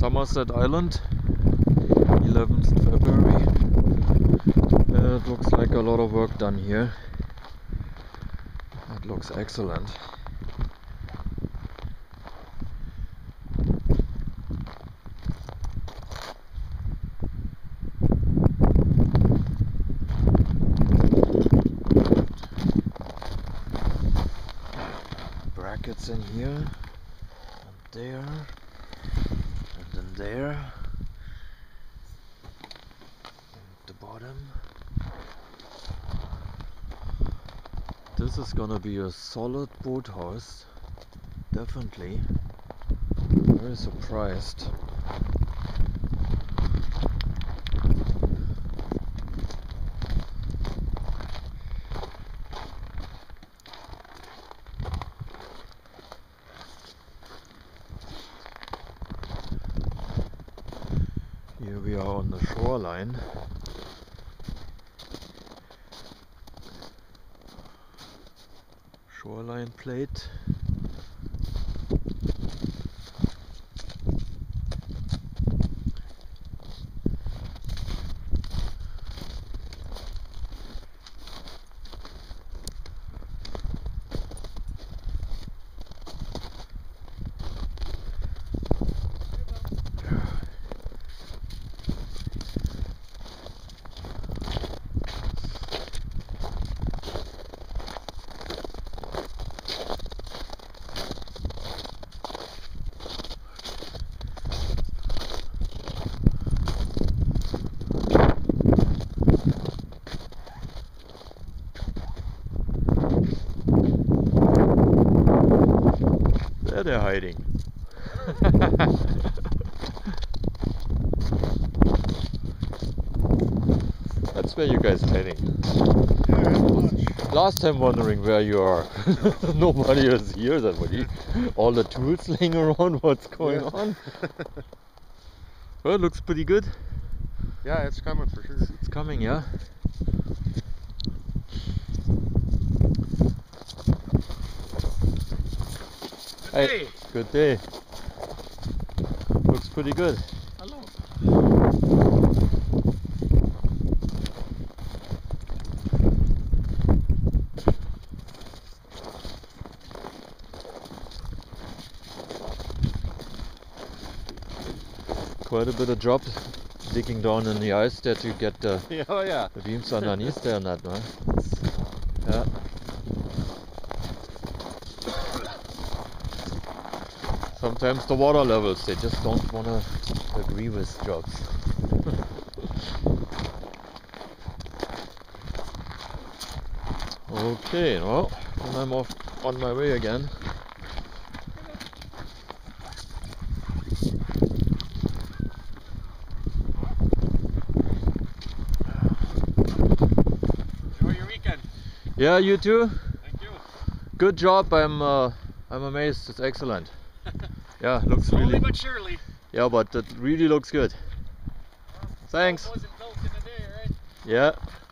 Somerset Island, 11th February. It looks like a lot of work done here. It looks excellent. Brackets in here, and there, and then there, and the bottom. This is gonna be a solid boathouse, definitely. Very surprised. Here we are on the shoreline. Shoreline plate. There they're hiding. That's where you guys hiding. Last time wondering where you are. Nobody is here. All the tools laying around. What's going on? Well, it looks pretty good. Yeah, it's coming for sure. It's coming, yeah. Hey, good day. Looks pretty good. Hello. Quite a bit of job digging down in the ice there to get the, yeah. the beams underneath there and that, man. Yeah. Sometimes the water levels, they just don't want to agree with jobs. Okay, well, then I'm off on my way again. Enjoy your weekend. Yeah, you too. Thank you. Good job. I'm amazed. It's excellent. Yeah, looks Slowly really. but surely. Yeah, but it really looks good. Thanks. Wasn't built in a day, right? Yeah.